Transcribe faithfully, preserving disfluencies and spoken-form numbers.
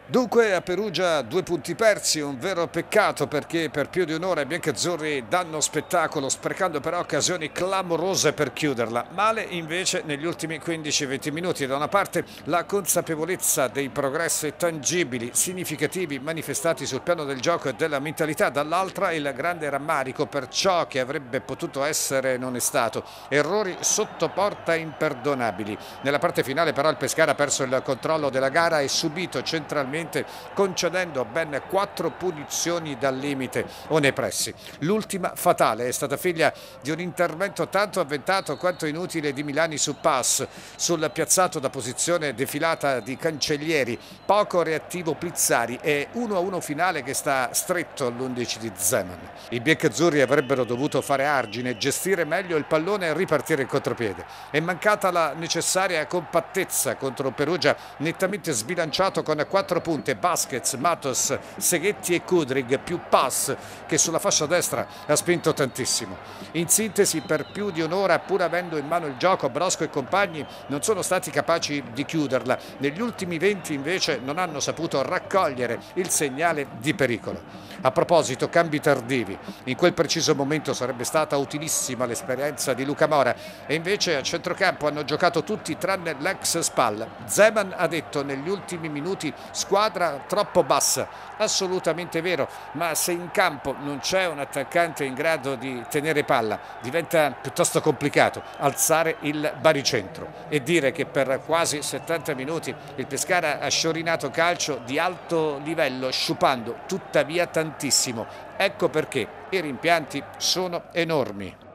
Dunque a Perugia due punti persi, un vero peccato perché per più di un'ora i biancazzurri danno spettacolo, sprecando però occasioni clamorose per chiuderla. Male invece negli ultimi quindici venti minuti. Da una parte la consapevolezza dei progressi tangibili, significativi, manifestati sul piano del gioco e della mentalità, dall'altra il grande rammarico per ciò che avrebbe potuto essere e non è stato. Errori sotto porta imperdonabili. Nella parte finale però il Pescara ha perso il controllo della gara e subito centralmente, concedendo ben quattro punizioni dal limite o nei pressi. L'ultima fatale è stata figlia di un intervento tanto avventato quanto inutile di Milani su pass sul piazzato da posizione defilata di Cancellieri, poco reattivo Pizzari e uno a uno finale che sta stretto all'undici di Zeman. I biancazzurri avrebbero dovuto fare argine, gestire meglio il pallone e ripartire in contropiede. È mancata la necessaria compattezza contro Perugia, nettamente sbilanciato con quattro punte, Busquets, Matos, Seghetti e Kudryk, più pass che sulla fascia destra ha spinto tantissimo. In sintesi, per più di un'ora, pur avendo in mano il gioco, Brosco e compagni non sono stati capaci di chiuderla. Negli ultimi venti invece non hanno saputo raccogliere il segnale di pericolo. A proposito, cambi tardivi. In quel preciso momento sarebbe stata utilissima l'esperienza di Luca Mora e invece a centrocampo hanno giocato tutti tranne l'ex Spal. Zeman ha detto negli ultimi minuti squadra troppo bassa. Assolutamente vero, ma se in campo non c'è un attaccante in grado di tenere palla, diventa piuttosto complicato alzare il baricentro e dire che per quasi settanta minuti il Pescara ha sciorinato calcio di alto livello, sciupando tuttavia tantissimo. Ecco perché i rimpianti sono enormi.